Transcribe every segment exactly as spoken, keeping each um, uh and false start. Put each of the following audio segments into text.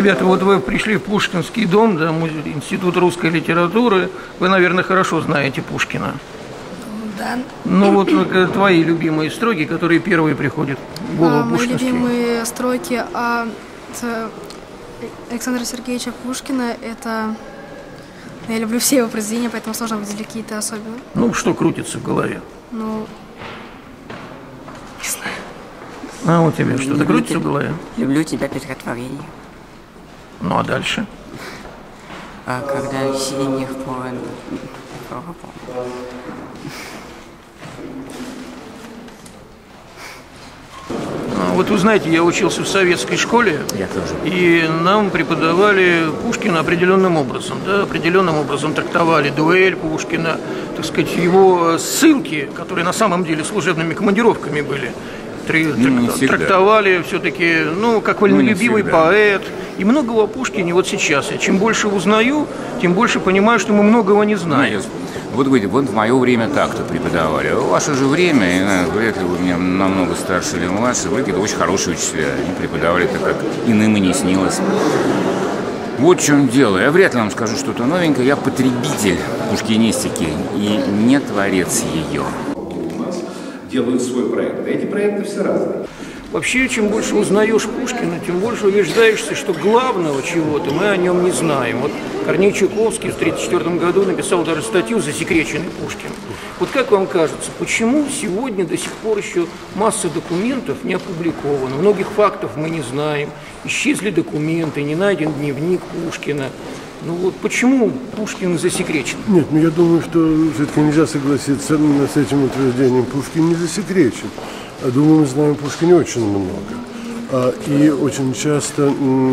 Ребята, вот вы пришли в Пушкинский дом, да, Институт русской литературы. Вы, наверное, хорошо знаете Пушкина. Да. Ну вот твои любимые строки, которые первые приходят в голову а, пушкинские. Мои любимые строки от Александра Сергеевича Пушкина, это... Я люблю все его произведения, поэтому сложно выделить какие-то особенные. Ну, что крутится в голове? Ну, не знаю. А у тебя что-то крутится в голове? Люблю тебя, стихотворение. Ну, а дальше? А когда синих полон... Вот вы знаете, я учился в советской школе, я тоже. И нам преподавали Пушкина определенным образом, да, определенным образом трактовали дуэль Пушкина, так сказать, его ссылки, которые на самом деле служебными командировками были, ну, трактовали все-таки, ну, как вольнолюбивый ну, поэт. И многого о Пушкине вот сейчас. Я чем больше узнаю, тем больше понимаю, что мы многого не знаем. Вот говорите, вот в мое время так-то преподавали. В ваше же время, вряд ли вы меня намного старше или младше, вы какие-то очень хорошие учителя. Они преподавали так, как иным и не снилось. Вот в чем дело. Я вряд ли вам скажу что-то новенькое. Я потребитель пушкинистики и не творец ее. У нас делают свой проект. Эти проекты все разные. Вообще, чем больше узнаешь Пушкина, тем больше убеждаешься, что главного чего-то мы о нем не знаем. Вот Корней Чуковский в тысяча девятьсот тридцать четвёртом году написал даже статью «Засекреченный Пушкин». Вот как вам кажется, почему сегодня до сих пор еще масса документов не опубликована? Многих фактов мы не знаем. Исчезли документы, не найден дневник Пушкина. Ну вот почему Пушкин засекречен? Нет, ну я думаю, что все-таки нельзя согласиться с этим утверждением. Пушкин не засекречен. Думаю, мы знаем о Пушкине очень много. И очень часто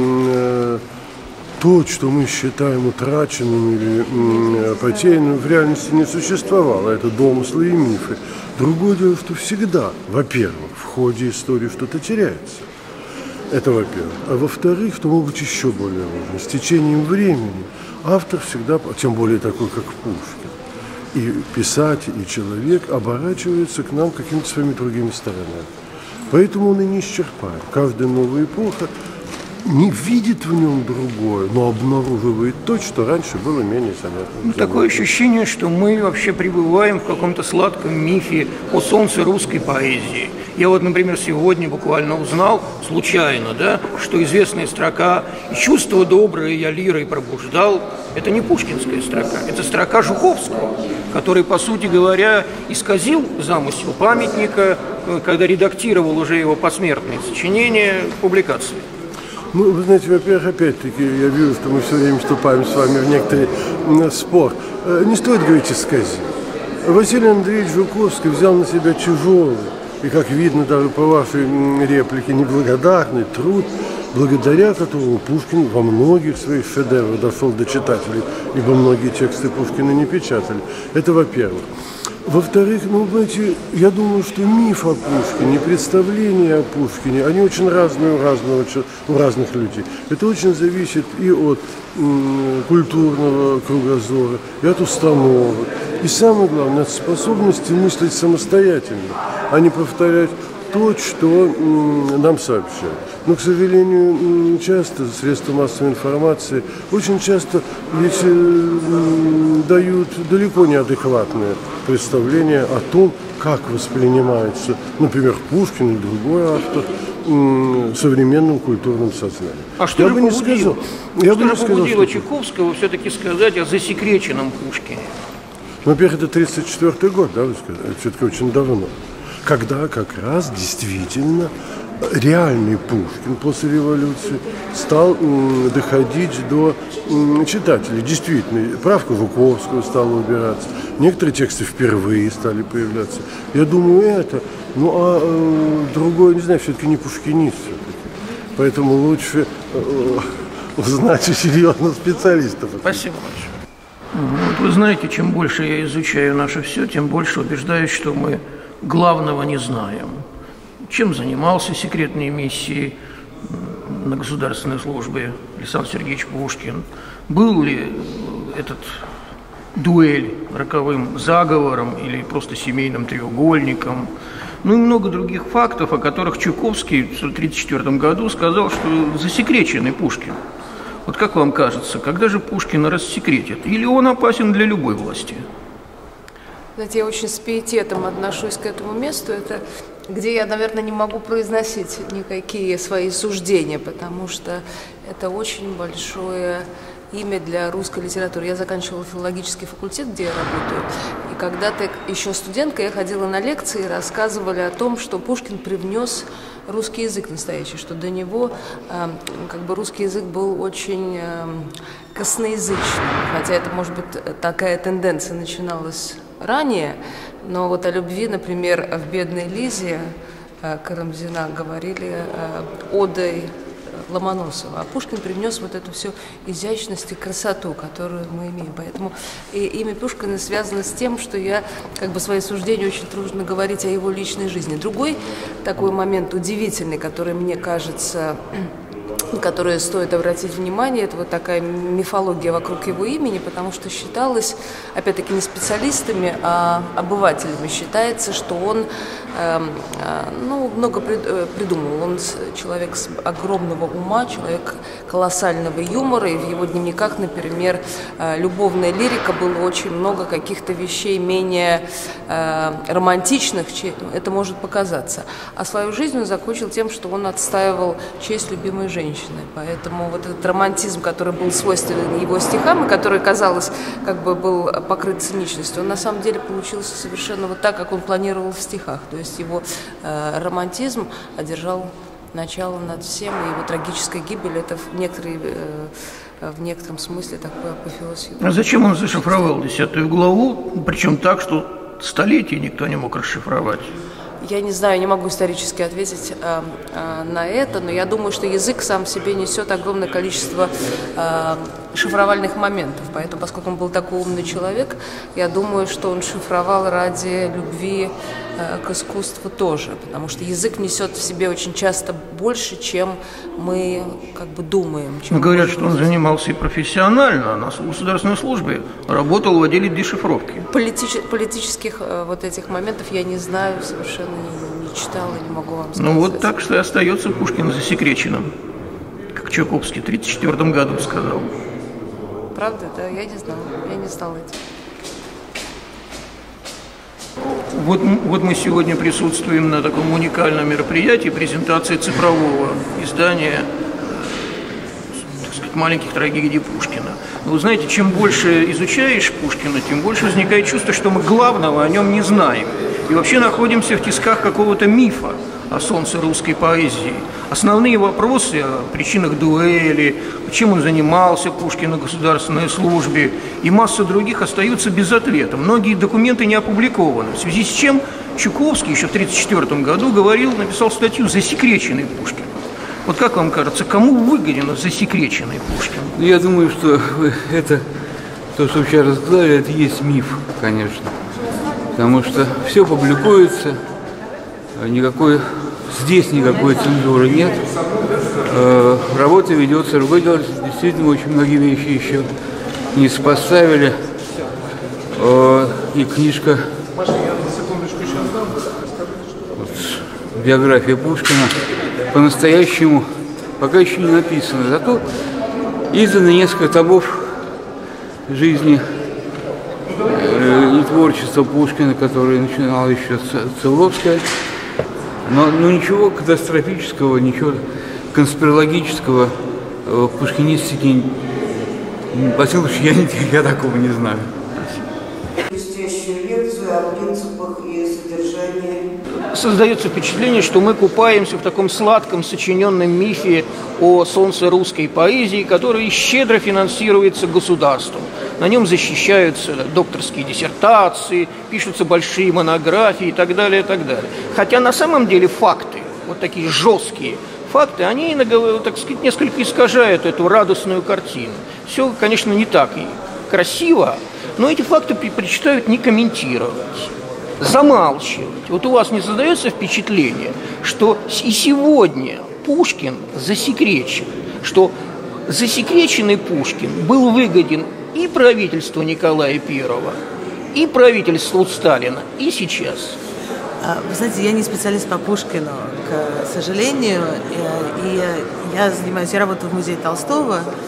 то, что мы считаем утраченным или потерянным, в реальности не существовало. Это домыслы и мифы. Другое дело, что всегда, во-первых, в ходе истории что-то теряется. Это во-первых. А во-вторых, что может быть еще более важно, с течением времени автор всегда, тем более такой, как Пушкин, и писатель, и человек оборачивается к нам какими-то своими другими сторонами. Поэтому он и не исчерпаем. Каждая новая эпоха не видит в нем другое, но обнаруживает то, что раньше было менее заметно. Ну, такое ощущение, что мы вообще пребываем в каком-то сладком мифе о солнце русской поэзии. Я вот, например, сегодня буквально узнал, случайно, да, что известная строка «И чувство доброе я лирой пробуждал» – это не пушкинская строка, это строка Жуковского, который, по сути говоря, исказил замысел памятника, когда редактировал уже его посмертные сочинения публикации. Ну, вы знаете, во-первых, опять-таки, я вижу, что мы все время вступаем с вами в некоторый спор. Не стоит говорить «исказил». Василий Андреевич Жуковский взял на себя тяжелый, и, как видно даже по вашей реплике, неблагодарный труд, благодаря которому Пушкин во многих своих шедеврах дошел до читателей, ибо многие тексты Пушкина не печатали. Это во-первых. Во-вторых, ну, знаете, я думаю, что миф о Пушкине, представления о Пушкине, они очень разные у, разного, у разных людей. Это очень зависит и от м, культурного кругозора, и от установок. И самое главное, от способности мыслить самостоятельно, а не повторять то, что м, нам сообщают. Но, к сожалению, часто средства массовой информации очень часто ведь м, дают далеко неадекватные представления о том, как воспринимается, например, Пушкин или другой автор м, современным культурным сознанием. А что я же бы не побудило, сказал, я что бы не же сказал, побудило что... Чайковского все-таки сказать о засекреченном Пушкине? Во-первых, это тридцать четвёртый год, да, вы сказали, это все-таки очень давно. Когда как раз действительно реальный Пушкин после революции стал м, доходить до м, читателей. Действительно, правка Жуковского стала убираться, некоторые тексты впервые стали появляться. Я думаю, это, ну а э, другое, не знаю, все-таки не пушкинист все-таки. Поэтому лучше э, узнать у серьезных специалистов. Спасибо большое. Вот вы знаете, чем больше я изучаю наше все, тем больше убеждаюсь, что мы главного не знаем. Чем занимался секретной миссией на государственной службе Александр Сергеевич Пушкин? Был ли этот дуэль роковым заговором или просто семейным треугольником? Ну и много других фактов, о которых Чайковский в тысяча девятьсот тридцать четвёртом году сказал, что засекреченный Пушкин. Вот как вам кажется, когда же Пушкина рассекретят? Или он опасен для любой власти? Знаете, я очень с пиететом отношусь к этому месту. Это где я, наверное, не могу произносить никакие свои суждения, потому что это очень большое имя для русской литературы. Я заканчивала филологический факультет, где я работаю. И когда-то еще студентка, я ходила на лекции, рассказывали о том, что Пушкин привнес русский язык настоящий, что до него э, как бы русский язык был очень э, косноязычным. Хотя это, может быть, такая тенденция начиналась ранее, но вот о любви, например, в «Бедной Лизе» э, Карамзина говорили э, одой Ломоносова. А Пушкин привнес вот эту всю изящность и красоту, которую мы имеем. Поэтому и имя Пушкина связано с тем, что я, как бы, свои суждения очень трудно говорить о его личной жизни. Другой такой момент удивительный, который, мне кажется, на который стоит обратить внимание, это вот такая мифология вокруг его имени, потому что считалось, опять-таки, не специалистами, а обывателями, считается, что он э, э, ну, много придумал. Он человек с огромного ума, человек колоссального юмора, и в его дневниках, например, э, любовная лирика, было очень много каких-то вещей менее э, романтичных, чем это может показаться. А свою жизнь он закончил тем, что он отстаивал честь любимой женщины. Поэтому вот этот романтизм, который был свойственен его стихам, и который, казалось, как бы был покрыт циничностью, он на самом деле получился совершенно вот так, как он планировал в стихах. То есть его э, романтизм одержал начало над всем, и его трагическая гибель – это в, некоторые, э, в некотором смысле такой апофеоз. А зачем он зашифровал десятую главу, причем так, что столетия никто не мог расшифровать? Я не знаю, не могу исторически ответить э, э, на это, но я думаю, что язык сам в себе несет огромное количество э, шифровальных моментов. Поэтому, поскольку он был такой умный человек, я думаю, что он шифровал ради любви э, к искусству тоже, потому что язык несет в себе очень часто больше, чем мы как бы думаем. Чем Говорят, что он занимался и профессионально, на государственной службе, работал в отделе дешифровки. Политич, политических э, вот этих моментов я не знаю совершенно. Не, не читала, не могу вам сказать. Ну вот так что и остается Пушкин засекреченным, как Чайковский в тридцать четвёртом году сказал. Правда? Да, я не знала, я не знала этим. Вот, вот мы сегодня присутствуем на таком уникальном мероприятии, презентации цифрового издания, так сказать, маленьких трагедий Пушкина. Но вы знаете, чем больше изучаешь Пушкина, тем больше возникает чувство, что мы главного о нем не знаем. И вообще находимся в тисках какого-то мифа о солнце русской поэзии. Основные вопросы о причинах дуэли, чем он занимался, Пушкин, на государственной службе, и масса других остаются без ответа. Многие документы не опубликованы, в связи с чем Чуковский еще в тридцать четвёртом году говорил, написал статью «Засекреченный Пушкин». Вот как вам кажется, кому выгоден засекреченный Пушкин? Я думаю, что это, то, что сейчас рассказали, это есть миф, конечно. Потому что все публикуется, никакой, здесь никакой цензуры нет. Э, работа ведется, другое дело, действительно очень многие вещи еще не сопоставили. Э, и книжка, вот, биография Пушкина, по-настоящему пока еще не написана. Зато издано несколько томов жизни и творчество Пушкина, которое начинало еще Целовская, но, но ничего катастрофического, ничего конспирологического в пушкинистике, по всякому случаю, я, я такого не знаю. Блестящую лекцию о принципах и содержании. Создается впечатление, что мы купаемся в таком сладком сочиненном мифе о солнце русской поэзии, который щедро финансируется государством. На нем защищаются докторские диссертации, пишутся большие монографии и так далее, и так далее. Хотя на самом деле факты, вот такие жесткие факты, они, так сказать, несколько искажают эту радостную картину. Все, конечно, не так и красиво, но эти факты предпочитают не комментировать, замалчивать. Вот у вас не создается впечатление, что и сегодня Пушкин засекречен, что засекреченный Пушкин был выгоден и правительству Николая Первого, и правительству Сталина, и сейчас. Вы знаете, я не специалист по Пушкину, к сожалению, и я занимаюсь, я работаю в музее Толстого,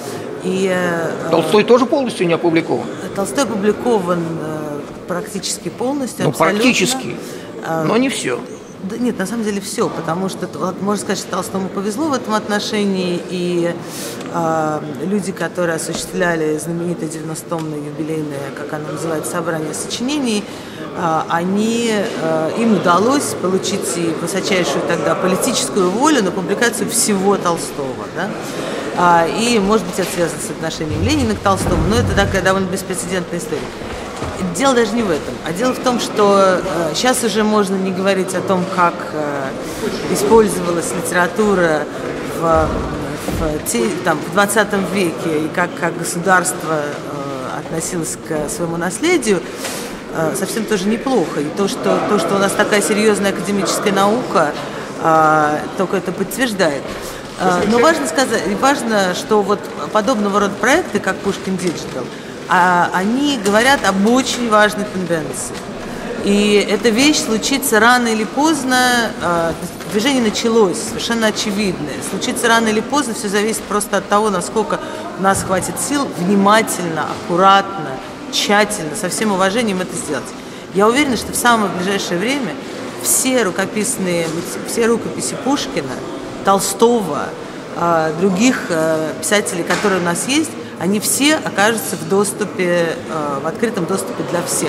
И, Толстой тоже полностью не опубликован? Толстой опубликован практически полностью. Ну, абсолютно. практически, но не все. Да, нет, на самом деле все, потому что, вот, можно сказать, что Толстому повезло в этом отношении, и э, люди, которые осуществляли знаменитое девяносто-томное юбилейное, как оно называется, собрание сочинений, э, они, э, им удалось получить и высочайшую тогда политическую волю на публикацию всего Толстого, да? а, и, может быть, это связано с отношением Ленина к Толстому, но это такая довольно беспрецедентная история. Дело даже не в этом, а дело в том, что э, сейчас уже можно не говорить о том, как э, использовалась литература в, в, те, там, в двадцатом веке и как, как государство э, относилось к своему наследию, э, совсем тоже неплохо. И то, что, то, что у нас такая серьезная академическая наука, э, только это подтверждает. Э, но важно сказать, важно, что вот подобного рода проекты, как Pushkin Digital, А они говорят об очень важной тенденции. И эта вещь случится рано или поздно, движение началось, совершенно очевидное. Случится рано или поздно, все зависит просто от того, насколько у нас хватит сил внимательно, аккуратно, тщательно, со всем уважением это сделать. Я уверена, что в самое ближайшее время все рукописные, все рукописи Пушкина, Толстого, других писателей, которые у нас есть, они все окажутся в доступе, в открытом доступе для всех.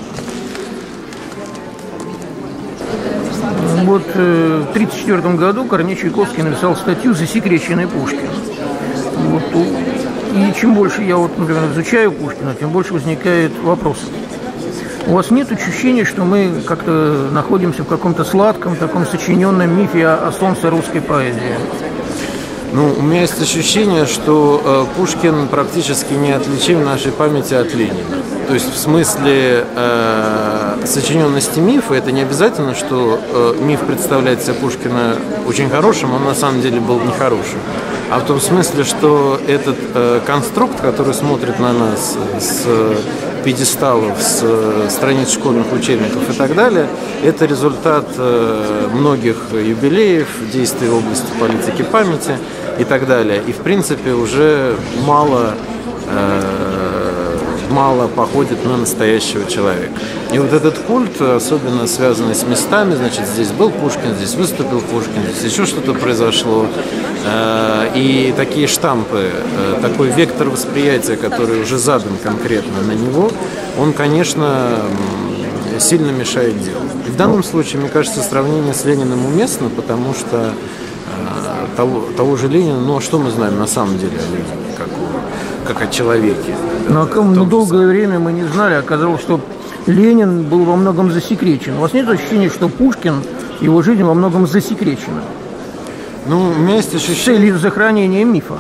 Вот в тысяча девятьсот тридцать четвёртом году Корней Чайковский написал статью «Засекреченный Пушкин». Вот, и чем больше я, вот, например, изучаю Пушкина, тем больше возникает вопросов. У вас нет ощущения, что мы как-то находимся в каком-то сладком, таком сочиненном мифе о, о солнце русской поэзии? Ну, у меня есть ощущение, что э, Пушкин практически неотличим в нашей памяти от Ленина. То есть в смысле э, сочиненности мифа это не обязательно, что э, миф представляет себя Пушкина очень хорошим, он на самом деле был нехорошим. А в том смысле, что этот э, конструкт, который смотрит на нас с пьедесталов, с э, страниц школьных учебников и так далее, это результат э, многих юбилеев, действий в области политики памяти и так далее. И в принципе уже мало, э, мало походит на настоящего человека. И вот этот культ, особенно связанный с местами, значит, здесь был Пушкин, здесь выступил Пушкин, здесь еще что-то произошло. Э, и такие штампы, э, такой вектор восприятия, который уже задан конкретно на него, он, конечно, сильно мешает делу. И в данном случае, мне кажется, сравнение с Лениным уместно, потому что Того, того же Ленина, ну а что мы знаем на самом деле о Ленине, как, как о человеке? Но ну, долгое время мы не знали, оказалось, что Ленин был во многом засекречен. У вас нет ощущения, что Пушкин, его жизнь во многом засекречена? Ну, у меня есть ощущение... С целью сохранения мифа.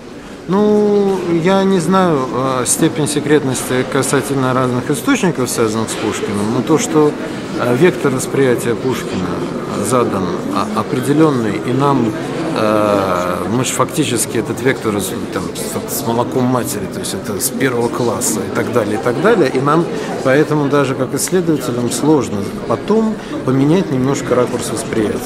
Ну, я не знаю э, степень секретности касательно разных источников, связанных с Пушкиным, но то, что э, вектор восприятия Пушкина задан а, определенный, и нам э, мы же фактически этот вектор там, с, с молоком матери, то есть это с первого класса и так далее, и так далее, и нам поэтому даже как исследователям сложно потом поменять немножко ракурс восприятия.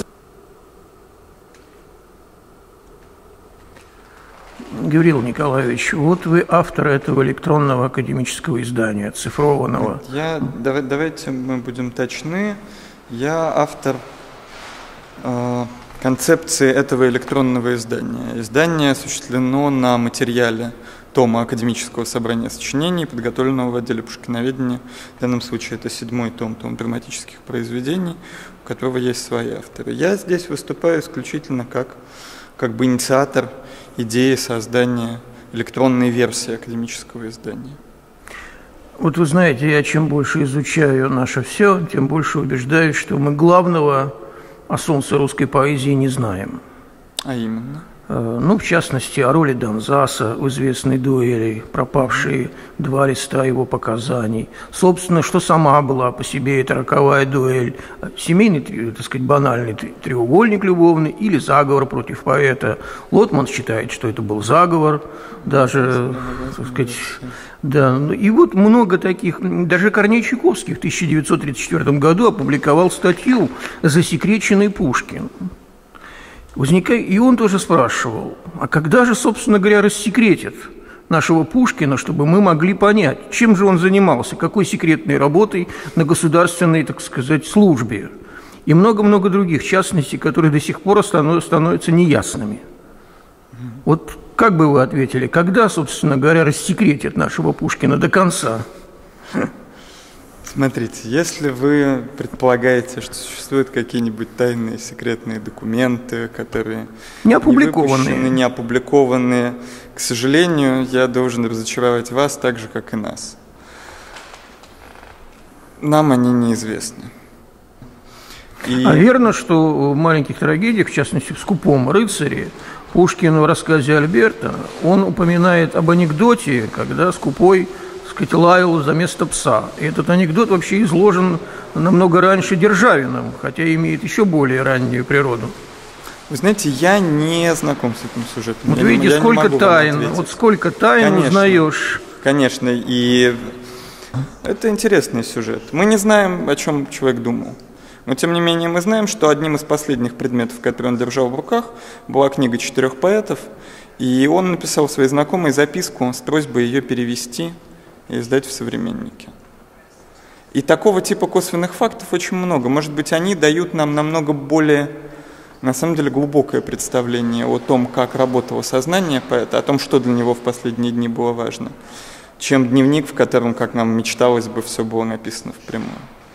Гавриил Николаевич, вот вы автор этого электронного академического издания, цифрованного. Я, давай, давайте мы будем точны. Я автор э, концепции этого электронного издания. Издание осуществлено на материале тома академического собрания сочинений, подготовленного в отделе пушкиноведения. В данном случае это седьмой том, том драматических произведений, у которого есть свои авторы. Я здесь выступаю исключительно как, как бы инициатор идеи создания электронной версии академического издания. Вот вы знаете, я чем больше изучаю наше все, тем больше убеждаюсь, что мы главного о солнце русской поэзии не знаем. А именно? Ну, в частности, о роли Донзаса в известной дуэли, пропавшие два листа его показаний. Собственно, что сама была по себе эта роковая дуэль. Семейный, так сказать, банальный треугольник любовный или заговор против поэта. Лотман считает, что это был заговор, даже, так сказать, да. И вот много таких. Даже Корней Чайковский в тысяча девятьсот тридцать четвёртом году опубликовал статью «Засекреченный Пушкин». Возникает, и он тоже спрашивал, а когда же, собственно говоря, рассекретят нашего Пушкина, чтобы мы могли понять, чем же он занимался, какой секретной работой на государственной, так сказать, службе. И много-много других частностей, которые до сих пор становятся неясными. Вот как бы вы ответили, когда, собственно говоря, рассекретят нашего Пушкина до конца? Смотрите, если вы предполагаете, что существуют какие-нибудь тайные секретные документы, которые не опубликованные, не выпущены, не опубликованные, к сожалению, я должен разочаровать вас так же, как и нас. Нам они неизвестны. И... А верно, что в маленьких трагедиях, в частности, в «Скупом рыцаре», Пушкин в рассказе Альберта, он упоминает об анекдоте, когда Скупой, так сказать, лаял за место пса. И этот анекдот вообще изложен намного раньше Державиным, хотя имеет еще более раннюю природу. Вы знаете, я не знаком с этим сюжетом. Вот я видите, не, сколько тайн, вот сколько тайн конечно, узнаешь. Конечно, и это интересный сюжет. Мы не знаем, о чем человек думал. Но, тем не менее, мы знаем, что одним из последних предметов, которые он держал в руках, была книга четырех поэтов, и он написал своей знакомой записку с просьбой ее перевести и издать в «Современнике». И такого типа косвенных фактов очень много. Может быть, они дают нам намного более, на самом деле, глубокое представление о том, как работало сознание поэта, о том, что для него в последние дни было важно, чем дневник, в котором, как нам мечталось бы, все было написано впрямую.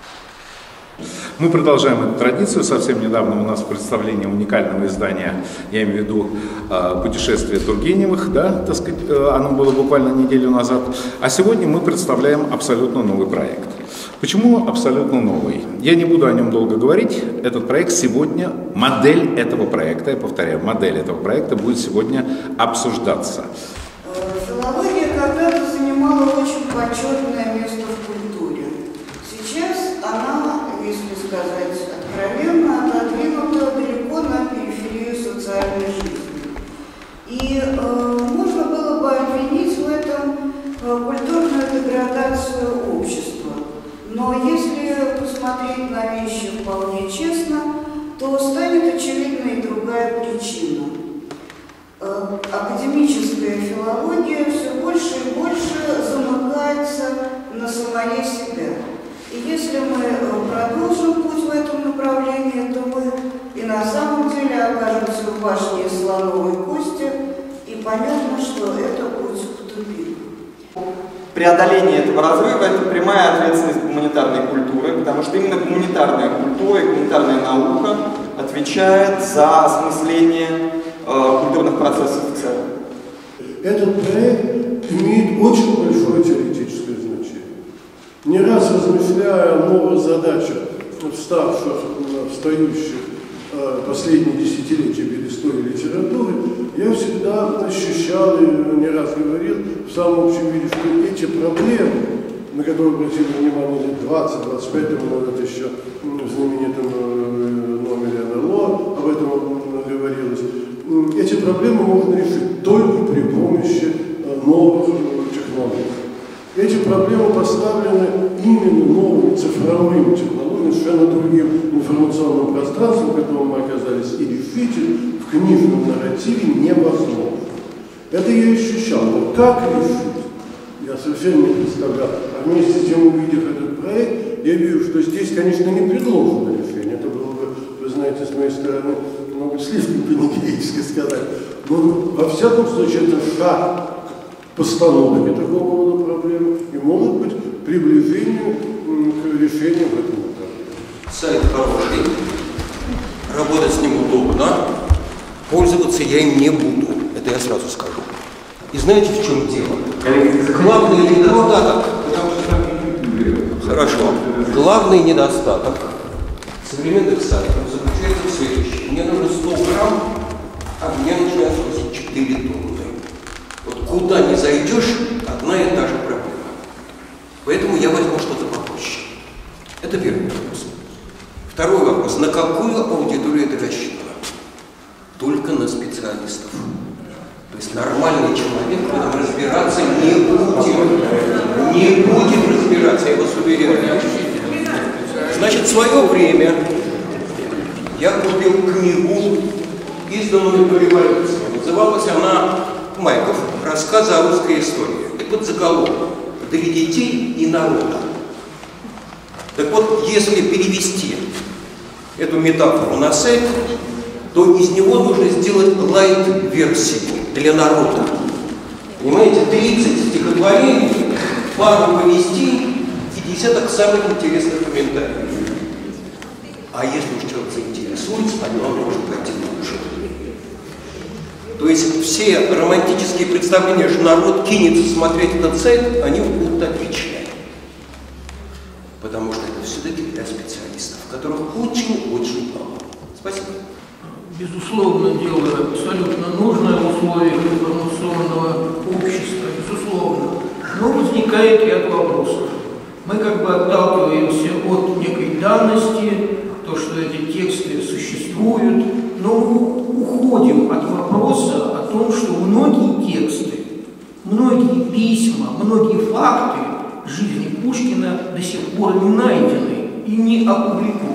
Мы продолжаем эту традицию. Совсем недавно у нас представление уникального издания, я имею в виду «Путешествие Тургеневых», да, так сказать, оно было буквально неделю назад. А сегодня мы представляем абсолютно новый проект. Почему абсолютно новый? Я не буду о нем долго говорить. Этот проект сегодня, модель этого проекта, я повторяю, модель этого проекта будет сегодня обсуждаться. Филология когда-то занимала очень почетное место в культуре. Сейчас она, если сказать откровенно, отодвинута далеко на периферию социальной жизни. И э, можно было бы обвинить в этом э, культурную деградацию общества. Но если посмотреть на вещи вполне честно, то станет очевидна и другая причина. Э, академическая филология все больше и больше замыкается на самое себя. И если мы продолжим путь в этом направлении, то мы и на самом деле окажемся в башне слоновой кости, и понятно, что это путь в тупик. Преодоление этого разрыва – это прямая ответственность гуманитарной культуры, потому что именно гуманитарная культура и гуманитарная наука отвечает за осмысление э, культурных процессов в целом. Этот проект имеет очень большое теоретическое значение. Не раз размышляя о новых задачах, вставших, встающих э, последние десятилетия перед историей литературы, я всегда ощущал и не раз говорил в самом общем виде, что эти проблемы, на которые обратили внимание лет двадцать-двадцать пять тому назад еще в знаменитом номере эн эл о, об этом говорилось, эти проблемы можно решить только при помощи новых технологий. Эти проблемы поставлены именно новыми цифровыми технологиями, совершенно другим информационным пространством, в котором мы оказались, и решить их в книжном нарративе невозможно. Это я ощущал. Но как решить? Я совершенно не представлял. А вместе с тем, увидев этот проект, я вижу, что здесь, конечно, не предложено решение. Это было бы, вы знаете, с моей стороны, много слишком панигерически сказать. Но, во всяком случае, это шаг постановки такого рода проблемы и, может быть, приближению к решению в этом направлении. Сайт хороший, работать с ним удобно, пользоваться я им не буду, это я сразу скажу. И знаете, в чем дело? Главный недостаток, хорошо, главный недостаток современных сайтов заключается в следующем. Мне нужно сто грамм, а мне начинают просить четыре тонны. Вот куда ни зайдешь, одна и та же проблема. Поэтому я возьму что-то попроще. Это первый вопрос. Второй вопрос. На какую аудиторию это рассчитано? Только на специалистов. То есть нормальный человек в этом разбираться не будет. Не будет разбираться, я вас уверяю. Значит, в свое время я купил книгу, изданную до революции. Называлась она «Майков. рассказа о русской истории. Так вот заголовок «Для детей и народа». Так вот, если перевести эту метафору на сайт, то из него нужно сделать лайт-версию для народа. Понимаете, тридцать стихотворений, пару повестей и десяток самых интересных комментариев. А если уж человек заинтересуется, оно может пойти лучше. То есть все романтические представления, что народ кинется смотреть этот сайт, они утопичны. Потому что это все-таки для специалистов, которых очень-очень мало. Спасибо. Безусловно, дело абсолютно нужное в условиях информационного общества, безусловно. Но возникает ряд вопросов. Мы как бы отталкиваемся от некой данности, то, что эти тексты существуют, но уходим от вопроса о том, что многие тексты, многие письма, многие факты жизни Пушкина до сих пор не найдены и не опубликованы.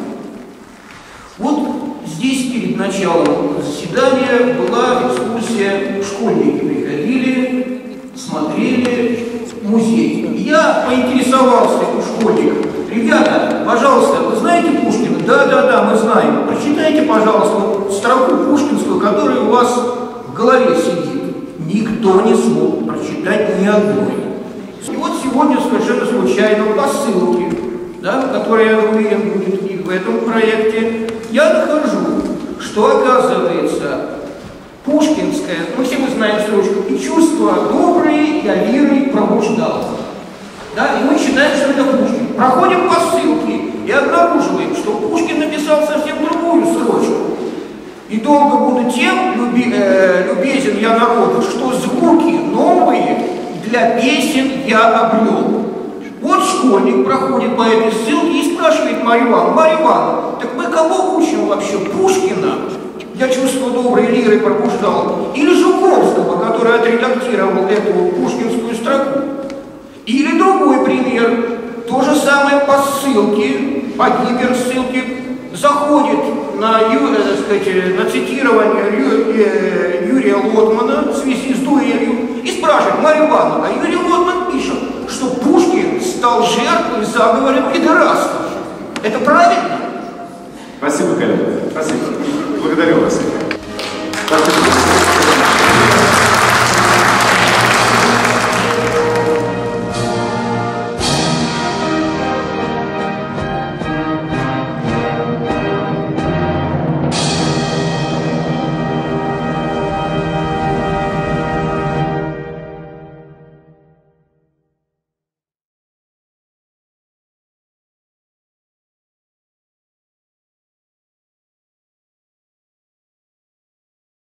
Вот здесь перед началом заседания была экскурсия, школьники приходили, смотрели музей. Я поинтересовался у школьников: ребята, пожалуйста, вы знаете Пушкина? Да, да, да, мы знаем. Прочитайте, пожалуйста, строку пушкинскую, которая у вас в голове сидит. Никто не смог прочитать ни одной. И вот сегодня совершенно случайно по ссылке, да, которая, я уверен, будет и в этом проекте, я нахожу, что, оказывается, пушкинское, мы все мы знаем строчку, и чувства добрые я лирой пробуждал. Да, и мы считаем, что это Пушкин. Проходим по ссылке и обнаруживаем, что Пушкин написал совсем другую строчку. И долго буду тем люби, э, любезен я народу, что звуки новые для песен я обрел. Вот школьник проходит по этой ссылке и спрашивает Марью Ивановну: Марья Ивановна, так мы кого учим вообще? Пушкина? Я чувство доброй лиры пробуждал. Или Жуковского, который отредактировал эту пушкинскую строку? Или другой пример. То же самое по ссылке, по гиперссылке, заходит на, так сказать, на цитирование Ю, Юрия Лотмана в связи с дуэлью и спрашивает: Марья Ивановна, а Юрий Лотман пишет, что Пушкин стал жертвой заговора пидорастов. Это правильно? Спасибо, коллега. Спасибо. Благодарю вас.